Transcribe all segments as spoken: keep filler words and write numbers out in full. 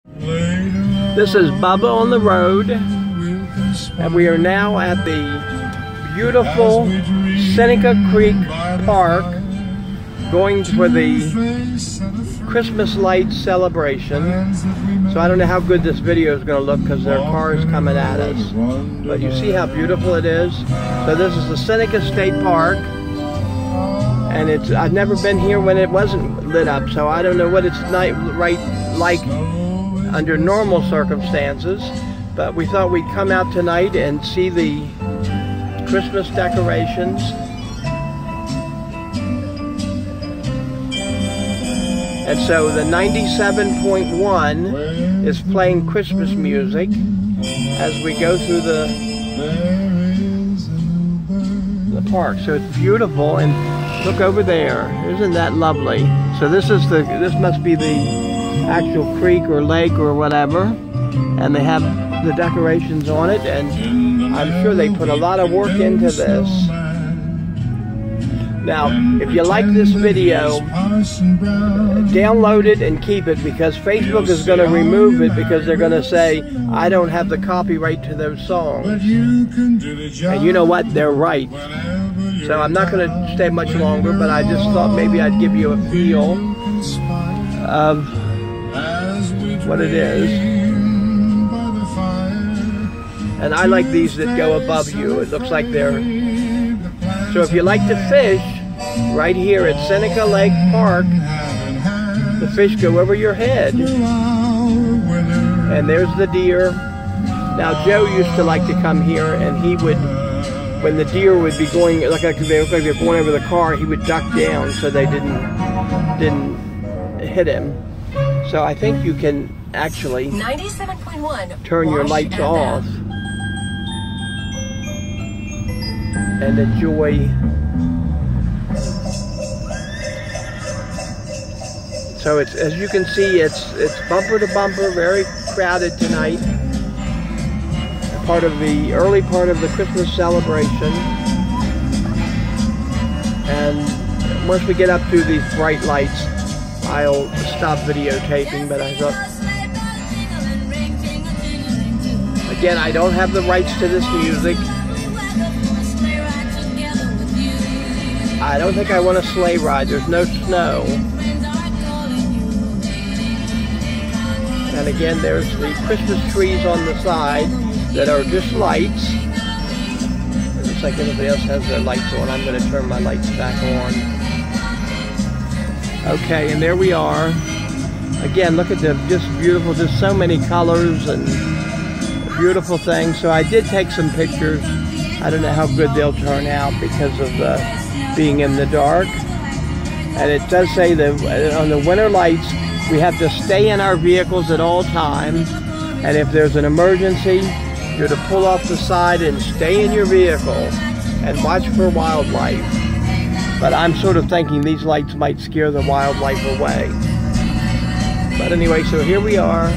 This is Bubba on the Road, and we are now at the beautiful Seneca Creek Park, going for the Christmas lights celebration. So I don't know how good this video is going to look because there are cars coming at us, but you see how beautiful it is. So this is the Seneca State Park, and it's I've never been here when it wasn't lit up, so I don't know what it's night right like under normal circumstances, but we thought we'd come out tonight and see the Christmas decorations. And so the ninety-seven point one is playing Christmas music as we go through the the park. So it's beautiful, and look over there. Isn't that lovely? So this is the this must be the actual creek or lake or whatever, and they have the decorations on it, and I'm sure they put a lot of work into this. Now, if you like this video, download it and keep it, because Facebook is going to remove it because they're going to say, I don't have the copyright to those songs. And you know what? They're right. So I'm not going to stay much longer, but I just thought maybe I'd give you a feel of what it is. And I like these that go above you. It looks like they're... So if you like to fish, right here at Seneca Lake Park, the fish go over your head. And there's the deer. Now Joe used to like to come here, and he would, when the deer would be going, like they look like they're going over the car, he would duck down so they didn't didn't hit him. So I think you can actually ninety-seven point one turn your lights off and enjoy. So it's, as you can see, it's it's bumper to bumper, very crowded tonight. Part of the early part of the Christmas celebration. And once we get up to these bright lights, I'll stop videotaping, but I thought, again, I don't have the rights to this music. I don't think I want a sleigh ride. There's no snow. And again, there's the Christmas trees on the side that are just lights. It looks like everybody else has their lights on. I'm going to turn my lights back on. Okay, and there we are. Again, look at the just beautiful, just so many colors and beautiful things. So I did take some pictures. I don't know how good they'll turn out because of the being in the dark. And it does say that on the winter lights, we have to stay in our vehicles at all times. And if there's an emergency, you're to pull off the side and stay in your vehicle and watch for wildlife. But I'm sort of thinking these lights might scare the wildlife away. But anyway, so here we are.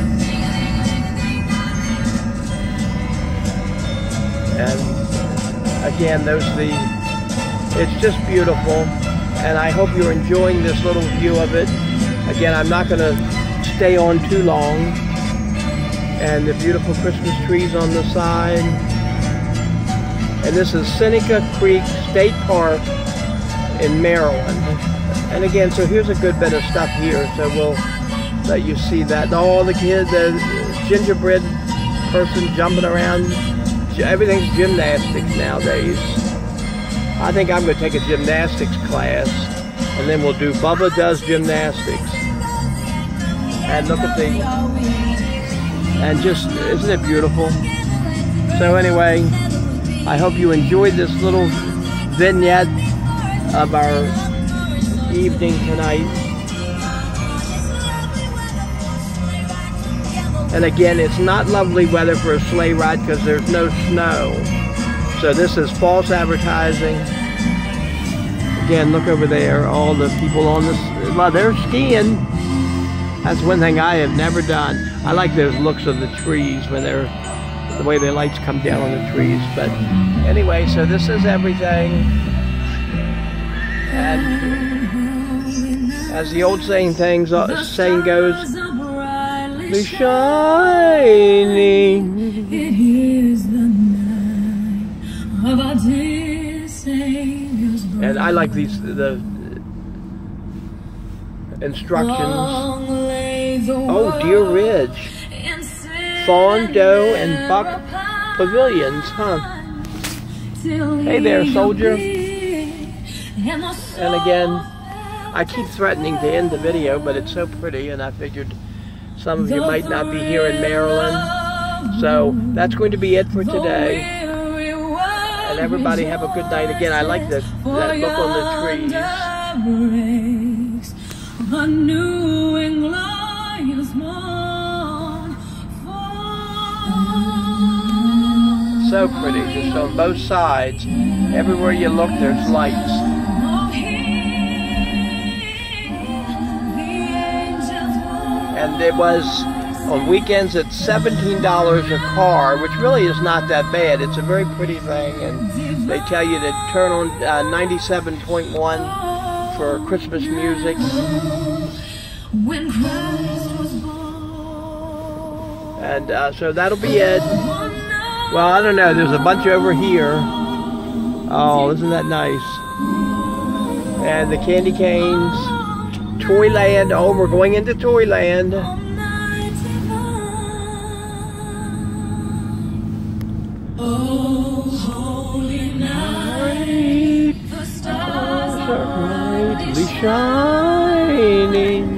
And again, those the, it's just beautiful. And I hope you're enjoying this little view of it. Again, I'm not going to stay on too long. And the beautiful Christmas trees on the side. And this is Seneca Creek State Park in Maryland. And again, so here's a good bit of stuff here, so we'll let you see that. All the kids, the gingerbread person jumping around, everything's gymnastics nowadays. I think I'm going to take a gymnastics class, and then we'll do Bubba Does Gymnastics. And look at the, and just, isn't it beautiful? So anyway, I hope you enjoyed this little vignette of our evening tonight. And again, it's not lovely weather for a sleigh ride because there's no snow. So this is false advertising. Again, look over there, all the people on this, well, they're skiing. That's one thing I have never done. I like those looks of the trees when they're, the way the lights come down on the trees. But anyway, so this is everything. And as the old saying things, uh, saying goes, brightly shining. It is the night of our dear Savior's birth. And I like these, the instructions. Oh, Deer Ridge. Fawn, Doe, and Buck Pavilions, huh? Hey there, soldier. And again, I keep threatening to end the video, but it's so pretty, and I figured some of you might not be here in Maryland. So that's going to be it for today. And everybody have a good night. Again, I like the, that look on the trees. A new and glorious morn. So pretty, just on both sides. Everywhere you look, there's lights. And it was, on weekends, it's seventeen dollars a car, which really is not that bad. It's a very pretty thing, and they tell you to turn on uh, ninety-seven point one for Christmas music. When Christ was born. And uh, so that'll be it. Well, I don't know. There's a bunch over here. Oh, isn't that nice? And the candy canes. Toyland. Oh, we're going into Toyland. Oh, holy night, the stars are brightly shining.